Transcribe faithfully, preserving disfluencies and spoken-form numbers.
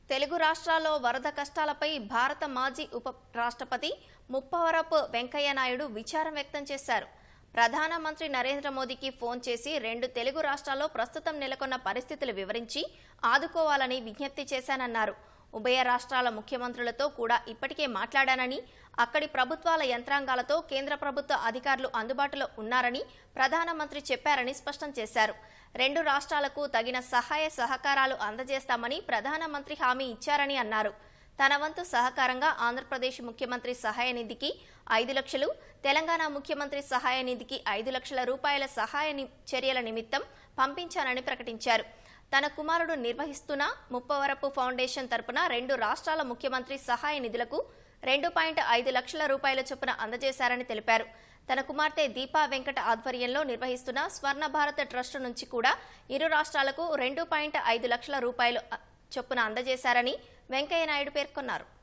తెలుగు రాష్ట్రాల్లో వరద కష్టాలపై భారత మాజీ ఉప రాష్ట్రపతి ముప్పవరపు వెంకయ్య నాయుడు విచారం వ్యక్తం చేశారు. ప్రధానమంత్రి నరేంద్ర మోదీకి ఫోన్ చేసి రెండు తెలుగు రాష్ట్రాల్లో ప్రస్తుతం నెలకొన్న పరిస్థితులు వివరించి ఆదుకోవాలని విజ్ఞప్తి చేశానన్నారు. ఉభయ రాష్ట్రాల ముఖ్యమంత్రులతో కూడా ఇప్పటికే మాట్లాడానని, అక్కడి ప్రభుత్వాల యంత్రాంగాలతో కేంద్ర ప్రభుత్వ అధికారులు అందుబాటులో ఉన్నారని ప్రధానమంత్రి చెప్పారని స్పష్టం చేశారు. రెండు రాష్ట్రాలకు తగిన సహాయ సహకారాలు అందజేస్తామని ప్రధానమంత్రి హామీ ఇచ్చారని అన్నారు. తన వంతు సహకారంగా ఆంధ్రప్రదేశ్ ముఖ్యమంత్రి సహాయ నిధికి ఐదు లక్షలు, తెలంగాణ ముఖ్యమంత్రి సహాయ నిధికి ఐదు లక్షల రూపాయల సహాయ చర్యల నిమిత్తం పంపించానని ప్రకటించారు. తన కుమారుడు నిర్వహిస్తున్న ముప్పవరపు ఫౌండేషన్ తరపున రెండు రాష్ట్రాల ముఖ్యమంత్రి సహాయ నిధులకు రెండు పాయింట్ ఐదు లక్షల రూపాయల చొప్పున అందజేశారని తెలిపారు. తన కుమార్తె దీపా వెంకట ఆధ్వర్యంలో నిర్వహిస్తున్న స్వర్ణ భారత ట్రస్ట్ నుంచి కూడా ఇరు రాష్ట్రాలకు రెండు పాయింట్ ఐదు లక్షల రూపాయలు చొప్పున అందజేశారని వెంకయ్య నాయుడు పేర్కొన్నారు.